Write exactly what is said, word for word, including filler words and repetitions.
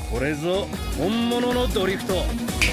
これぞ本物のドリフト。